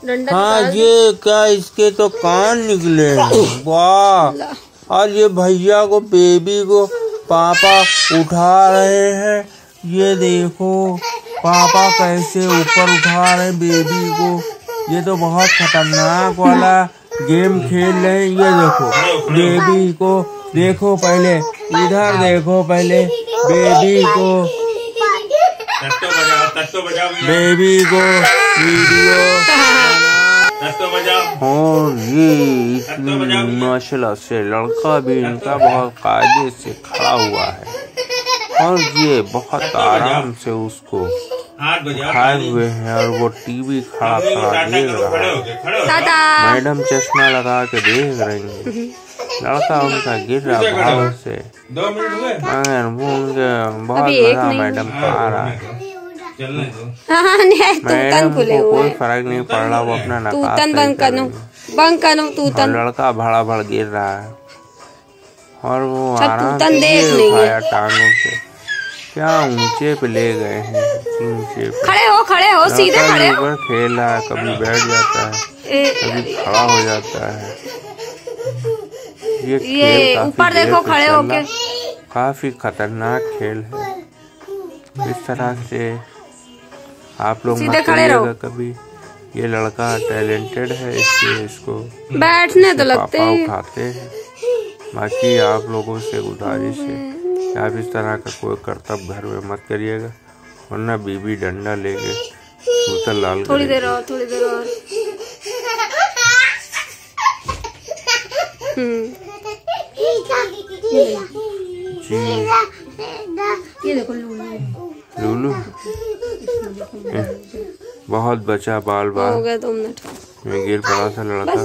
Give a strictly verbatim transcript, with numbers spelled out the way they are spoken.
हाँ ये क्या इसके तो कान निकले वाह। और ये भैया को बेबी को पापा उठा रहे हैं। ये देखो पापा कैसे ऊपर उठा रहे हैं बेबी को। ये तो बहुत खतरनाक वाला गेम खेल रहे हैं। ये देखो बेबी को देखो, पहले इधर देखो, पहले बेबी को बेबी को वीडियो। और ये माशाल्लाह से लड़का भी इनका बहुत कायदे से खड़ा हुआ है और ये बहुत आराम से उसको उठाए हुए हैं और वो टीवी खड़ा खड़ा देख रहा है। मैडम चश्मा लगा के देख रही है। लड़का उनका गिर रहा भाव से मगर वो उनके बहुत मजा मैडम को आ रहा है। मैडम को कोई फर्क नहीं पड़ रहा, वो अपना नकाब और लड़का भड़ा भड़ गिर रहा है और वो आराम से उठाया टांगों से। क्या ऊंचे पे ले गए हैं, ऊंचे पे खड़े हो खड़े हो सीधे खड़े हो। खेल रहा है, कभी बैठ जाता है कभी खड़ा हो जाता है। ये खेल ऊपर देखो खड़े होके काफी खतरनाक खेल है। इस तरह से आप लोग मत करिएगा कभी। ये लड़का टैलेंटेड है इसलिए इसको बैठने तो लगते पापा उठाते हैं। बाकी आप लोगों से गुजारिश है कि आप इस तरह का कोई कर्तव्य घर में मत करिएगा, वरना बीबी डंडा लेके सूतर लाल थोड़ी देर और थोड़ी देर और जी। ये देखो लूलू बहुत बचा बाल बाल हो गया दो मिनट में गिर पड़ा था लड़का।